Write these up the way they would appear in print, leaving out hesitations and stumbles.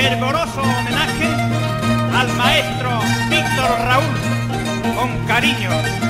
fervoroso homenaje al maestro Víctor Raúl, con cariño.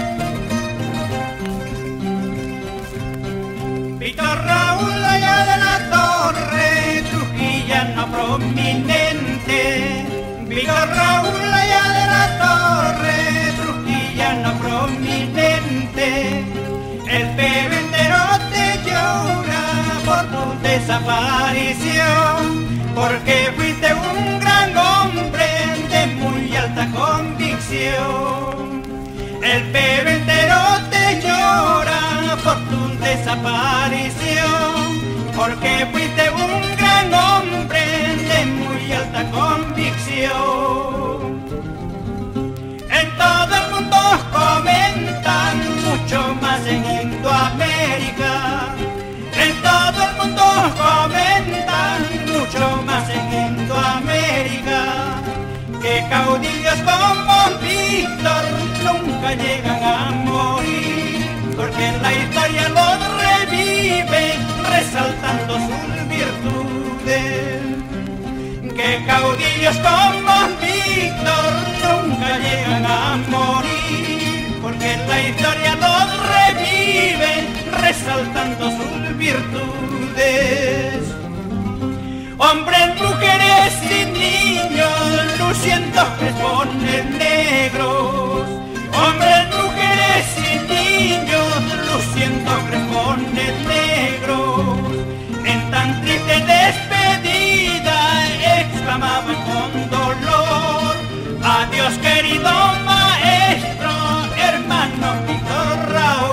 Víctor Raúl, allá de la torre, trujillano prominente. Víctor Raúl, allá de la torre, trujillano prominente. El Pepe entero te llora por tu desaparición, porque fuiste un gran hombre de muy alta convicción. El Pepe entero te llora por tu desaparición, porque fuiste un gran hombre de muy alta convicción. En todo el mundo comentan, mucho más en Indoamérica. En todo el mundo comentan, mucho más en Indoamérica, que caudillos como Víctor nunca llegan a morir, porque en la historia los revive resaltando sus virtudes. Que caudillos como Víctor nunca llegan a morir, porque en la historia los revive resaltando sus virtudes. Hombres, mujeres y niños luciendo crespones negros. Hombres, mujeres y niños luciendo crespones negros. En tan triste despedida exclamaban con dolor: adiós querido maestro, hermano Víctor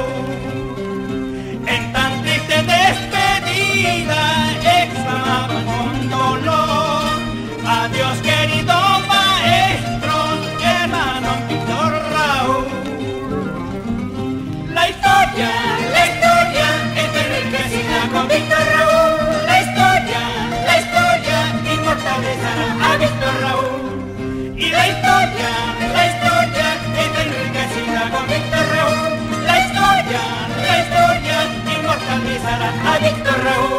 Raúl. En tan triste despedida exclamaban con dolor: adiós querido maestro, hermano Víctor Raúl. La historia está enriquecida con Víctor Raúl. La historia inmortalizará a Víctor Raúl. Y la historia está enriquecida con Víctor Raúl. La historia inmortalizará a Víctor Raúl.